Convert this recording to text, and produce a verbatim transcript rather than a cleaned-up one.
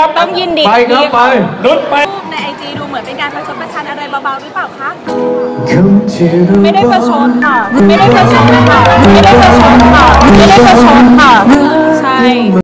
ครับต้องยินดีไปครับไปนุชไปในไอจีดูเหมือนเป็นการประชดประชันอะไรเบาๆหรือเปล่าคะไม่ได้ประชดค่ะไม่ได้ประชดค่ะไม่ได้ประชดค่ะไม่ได้ประชดค่ะใช่